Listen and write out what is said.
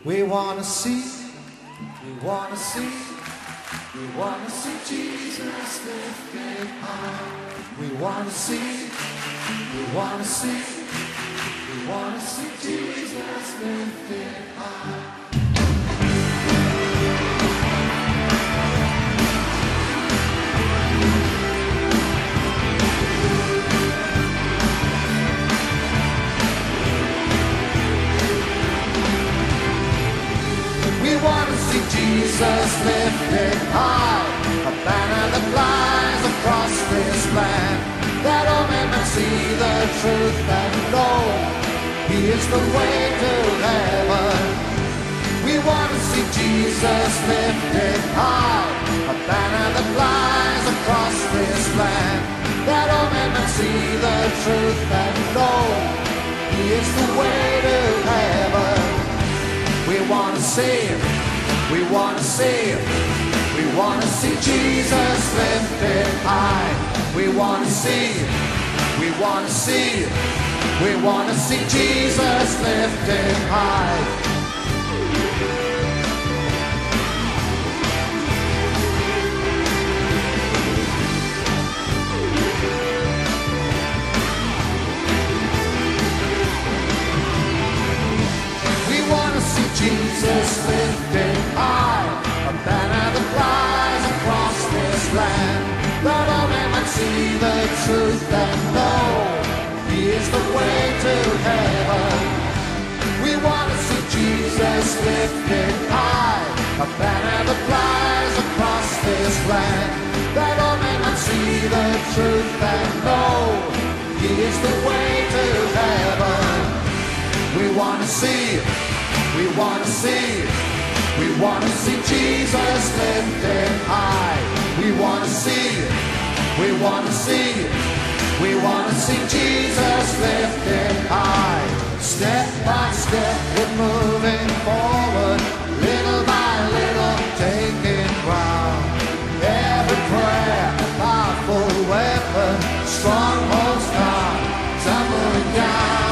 We wanna see, we wanna see, we wanna see Jesus lifted high. We wanna see, we wanna see, we wanna see Jesus lifted high. We wanna see Jesus lifted high, a banner that flies across this land, that all men might see the truth and know He is the way to heaven. We wanna see Jesus lifted high, a banner that flies across this land, that all men might see the truth and know He is the way to heaven. We wanna see, we wanna see, we wanna see Jesus lifted high. We wanna see, we wanna see, we wanna see Jesus lifted high. Jesus lifted high, a banner that flies across this land, that all men might see the truth and know He is the way to heaven. We want to see Jesus lifted high, a banner that flies across this land, that all men might see the truth and know He is the way to heaven. We want to see, we want to see, we want to see Jesus lifted high. We want to see, we want to see, we want to see Jesus lifted high. Step by step we're moving forward, little by little taking ground. Every prayer a powerful weapon, strongholds gone, tumbling down.